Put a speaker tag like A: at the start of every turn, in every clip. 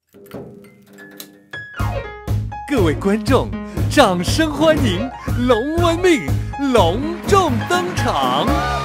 A: 各位观众，掌声欢迎龙文命隆重登场！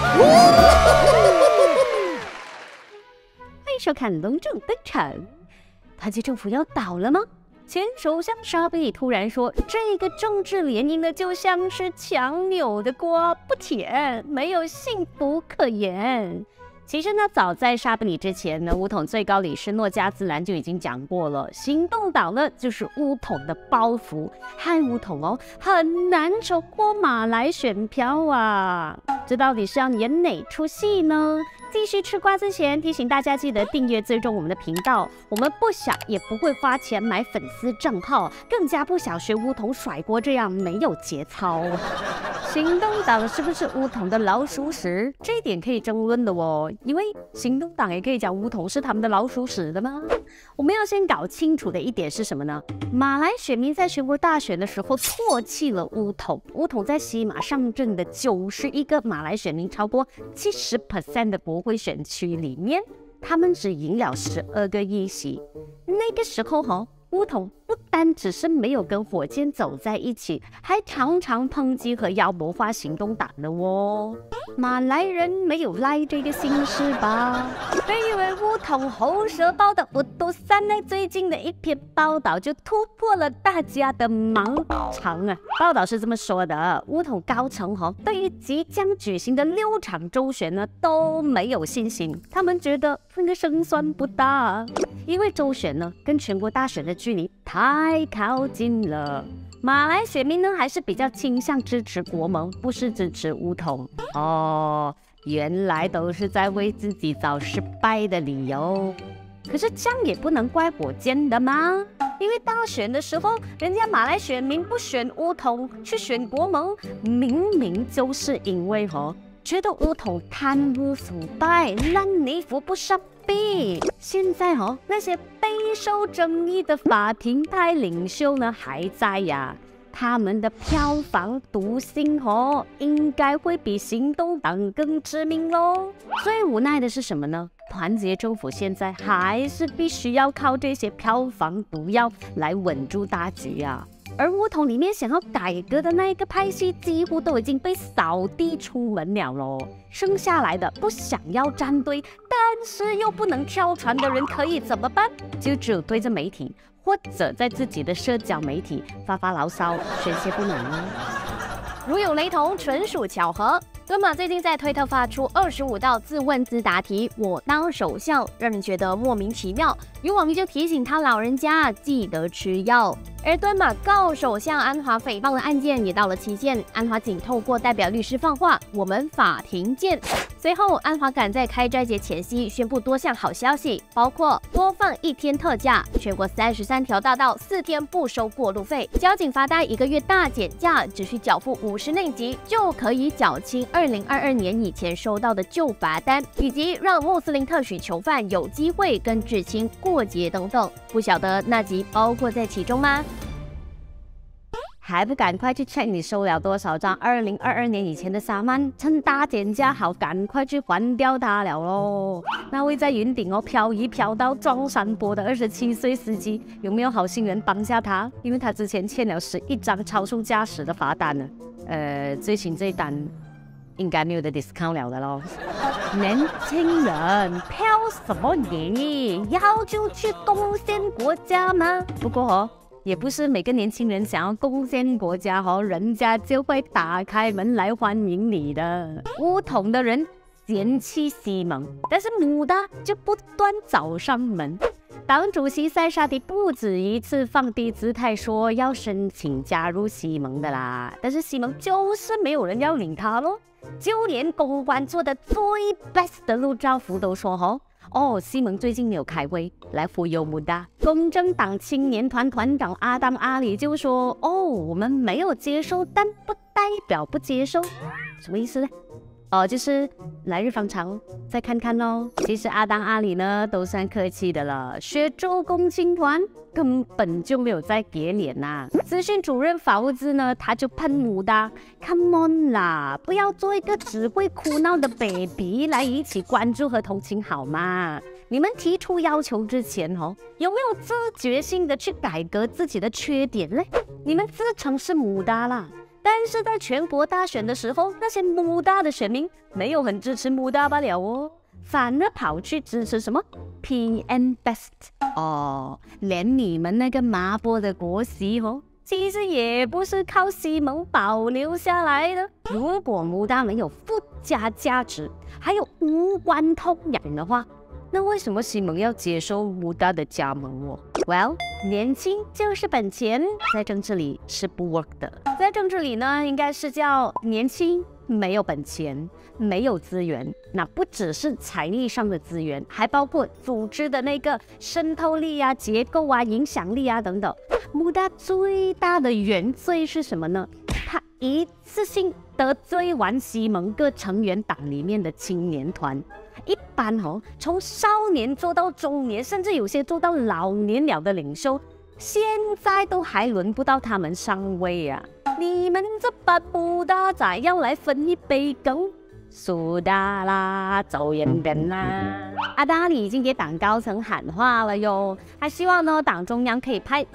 B: 欢迎收看隆重登场。团结政府要倒了吗？前首相沙贝突然说，这个政治联姻呢，就像是强扭的瓜，不甜，没有幸福可言。其实呢，早在沙贝里之前呢，巫统最高理事诺加兹兰就已经讲过了，行动党呢就是巫统的包袱，害巫统很难筹过马来选票啊。这到底是要演哪出戏呢？继续吃瓜之前，提醒大家记得订阅追踪我们的频道。我们不想也不会花钱买粉丝账号，更加不想学巫统甩锅这样没有节操。行动党是不是巫统的老鼠屎？这一点可以争论的哦，因为行动党也可以讲巫统是他们的老鼠屎的吗？我们要先搞清楚的一点是什么呢？马来选民在全国大选的时候唾弃了巫统，巫统在西马上阵的91个马来选民超过70% 的国会选区里面，他们只赢了12个议席。那个时候巫统不单只是没有跟火箭走在一起，还常常抨击和妖魔化行动党的哦。马来人没有赖这个心事吧？别以为巫统喉舌报的不都三呢？最近的一篇报道就突破了大家的盲肠啊！报道是这么说的：巫统高层对于即将举行的6场州选呢都没有信心，他们觉得那个胜算不大，因为州选呢跟全国大选的距离太靠近了。马来选民呢还是比较倾向支持国盟，不是支持巫统哦。原来都是在为自己找失败的理由。可是这样也不能怪火箭的吗？因为大选的时候，人家马来选民不选巫统，去选国盟，明明就是因为觉得巫统贪污腐败、烂泥扶不上壁。现在那些备受争议的法庭派领袖呢还在呀，他们的票房毒性应该会比行动党更致命咯。最无奈的是什么呢？团结政府现在还是必须要靠这些票房毒药来稳住大局啊。而巫统里面想要改革的那一个派系，几乎都已经被扫地出门了咯。剩下来的不想要站队，但是又不能跳船的人可以怎么办？就只有对着媒体，或者在自己的社交媒体发发牢骚，宣泄不满了。如有雷同，纯属巧合。敦马最近在推特发出25道自问自答题，我当首相，让人觉得莫名其妙。有网民就提醒他老人家记得吃药。而敦马告首相安华诽谤的案件也到了期限，安华仅透过代表律师放话：“我们法庭见。”随后，安华赶在开斋节前夕宣布多项好消息，包括多放1天特假，全国33条大道4天不收过路费，交警罚单1个月大减价，只需缴付50内级就可以缴清2022年以前收到的旧罚单，以及让穆斯林特许囚犯有机会跟至亲过节等等。不晓得那集包括在其中吗？还不赶快去 check 你收了多少张2022年以前的沙曼，趁大减价好赶快去还掉它了咯。那位在云顶漂移漂到撞山坡的27岁司机，有没有好心人帮下他？因为他之前欠了11张超速驾驶的罚单呢。最新这一单应该没有的 discount 了的咯。年轻人飘什么你要就去贡献国家吗？不过也不是每个年轻人想要贡献国家人家就会打开门来欢迎你的。巫统的人嫌弃西蒙，但是母的就不断找上门。党主席塞沙迪不止一次放低姿态说要申请加入西蒙的啦，但是西蒙就是没有人要领他咯。就连公关做的最 best 的陆兆福都说西蒙最近没有开会来忽悠穆达。公正党青年团团长阿当阿里就说我们没有接受，但不代表不接受，什么意思呢？就是来日方长，再看看咯。其实阿当阿里呢都算客气的了，学周共青团根本就没有在给脸呐。资讯主任法务兹呢他就喷穆达 ，Come on 啦，不要做一个只会哭闹的 baby 来引起关注和同情好吗？ 你们提出要求之前有没有自觉性的去改革自己的缺点嘞？你们自称是穆达啦，但是在全国大选的时候，那些穆达的选民没有很支持穆达罢了哦，反而跑去支持什么 PM Best 连你们那个麻波的国席其实也不是靠西蒙保留下来的。如果穆达没有附加价值，还有无关痛痒的话，那为什么西蒙要接受穆达的加盟？Well， 年轻就是本钱，在政治里是不 work 的。在政治里呢，应该是叫年轻没有本钱，没有资源。那不只是财力上的资源，还包括组织的那个渗透力啊、结构啊、影响力啊等等。穆达最大的原罪是什么呢？他一次性得罪完西蒙各成员党里面的青年团。一般从少年做到中年，甚至有些做到老年了的领袖，现在都还轮不到他们上位啊！你们这班穆达仔要来分一杯羹，苏达啦，走人边啦！阿达里已经给党高层喊话了哟，还希望呢党中央可以派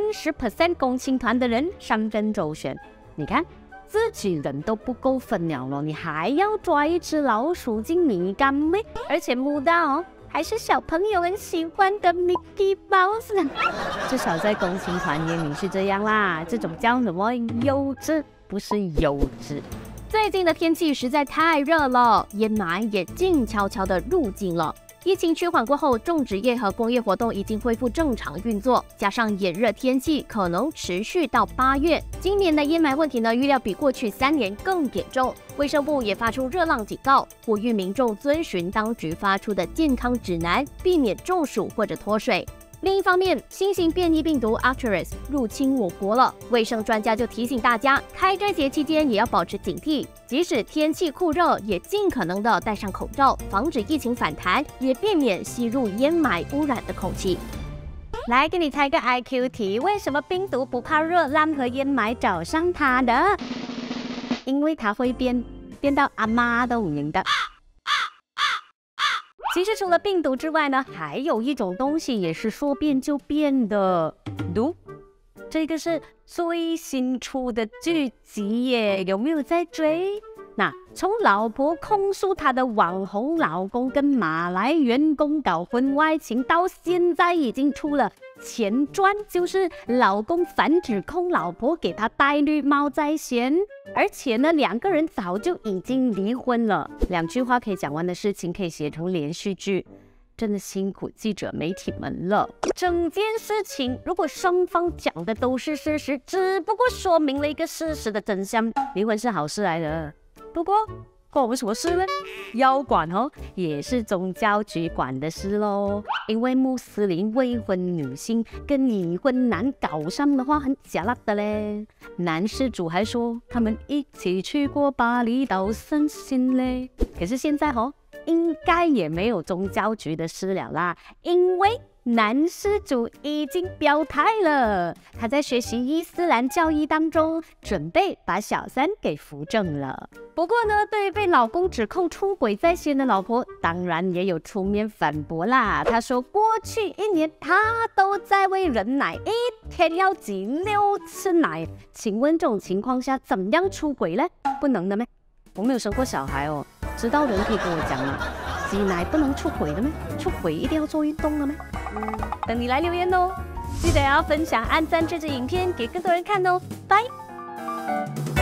B: 30% 共青团的人上阵周旋。你看，自己人都不够分了，你还要抓一只老鼠进米缸咩？而且穆达还是小朋友很喜欢的 Mickey Mouse， 至少在共青团眼里是这样啦。这种叫什么幼稚，不是幼稚。最近的天气实在太热了，烟霾也静悄悄地入境了。疫情趋缓过后，种植业和工业活动已经恢复正常运作，加上炎热天气可能持续到8月，今年的烟霾问题呢，预料比过去3年更严重。卫生部也发出热浪警告，呼吁民众遵循当局发出的健康指南，避免中暑或者脱水。另一方面，新型变异病毒 Arcturus 入侵我国了，卫生专家就提醒大家，开斋节期间也要保持警惕，即使天气酷热，也尽可能的戴上口罩，防止疫情反弹，也避免吸入烟霾污染的空气。来给你猜个 IQ 题，为什么病毒不怕热浪和烟霾找上它的？因为它会变到阿妈都不认得。其实除了病毒之外呢，还有一种东西也是说变就变的毒。这个是最新出的剧集耶，有没有在追？那从老婆控诉她的网红老公跟马来员工搞婚外情，到现在已经出了前传，就是老公反指控老婆给他戴绿帽在先，而且呢2个人早就已经离婚了。2句话可以讲完的事情，可以写成连续剧，真的辛苦记者媒体们了。整件事情如果双方讲的都是事实，只不过说明了一个事实的真相，离婚是好事来的。不过关我们什么事呢？要管也是宗教局管的事咯。因为穆斯林未婚女性跟已婚男搞上的话，很假辣的嘞。男事主还说他们一起去过巴厘岛散心嘞。可是现在应该也没有宗教局的事了啦，因为男事主已经表态了，他在学习伊斯兰教义当中，准备把小三给扶正了。不过呢，对于被老公指控出轨在先的老婆，当然也有出面反驳啦。他说，过去1年他都在喂人奶，一天要挤6次奶。请问这种情况下怎样出轨呢？不能的咩？我没有生过小孩知道人可以跟我讲吗？挤奶不能出轨的咩？出轨一定要做运动的咩？等你来留言记得要分享、按赞这支影片给更多人看拜。